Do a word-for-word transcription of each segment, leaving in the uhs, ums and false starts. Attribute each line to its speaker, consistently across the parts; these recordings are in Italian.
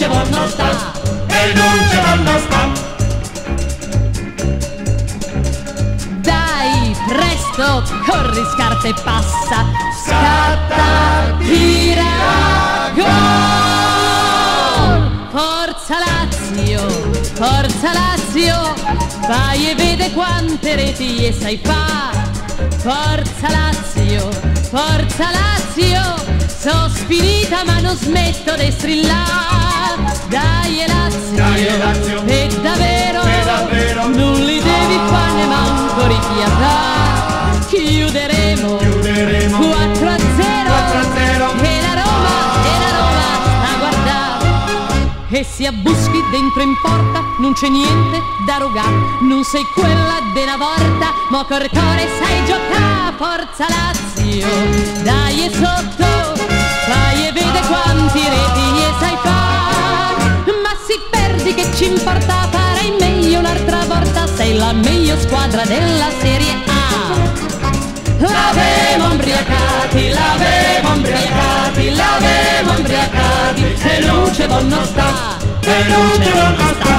Speaker 1: ci vanno sta, e non ci vanno sta.
Speaker 2: Dai, presto, corri, scarta e passa, scatta, tira, gol! Forza Lazio, Forza Lazio, vai e vede quante reti e sai fa. Forza Lazio, Forza Lazio, so spinita ma non smetto di strillare. Dai e Lazio,
Speaker 1: Dai, Lazio,
Speaker 2: e davvero,
Speaker 1: e davvero,
Speaker 2: non li devi fare manco rifiatare. Chiuderemo,
Speaker 1: chiuderemo
Speaker 2: quattro a zero,
Speaker 1: quattro a zero,
Speaker 2: e la Roma, e la Roma sta a guardare. E si abbuschi dentro in porta, non c'è niente da rogare. Non sei quella della volta, ma col cuore sai giocare. Forza Lazio, dai e sotto, fai e vede quanti reti e sai fare. Ma si perdi che ci importa, farai meglio un'altra volta. Sei la meglio squadra della Serie A. L'avevo imbriacati, l'avevo imbriacati, l'avevo imbriacati, e non ci vanno sta,
Speaker 1: e non ci vanno sta.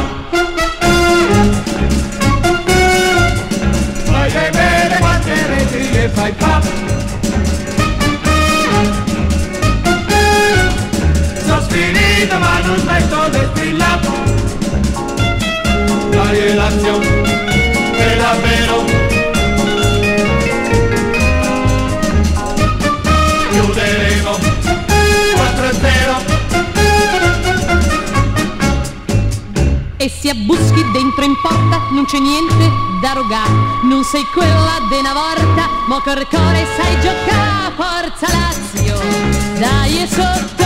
Speaker 1: Fai e vede quante reti e fai fa. Sono sfinito ma non smetto di strillare. Dai e Lazio, e davvero, chiuderemo quattro a zero.
Speaker 2: E si abbuschi dentro in porta, non c'è niente da rogare. Non sei quella de una volta, ma col cuore sai giocare. Forza Lazio, dai e sotto,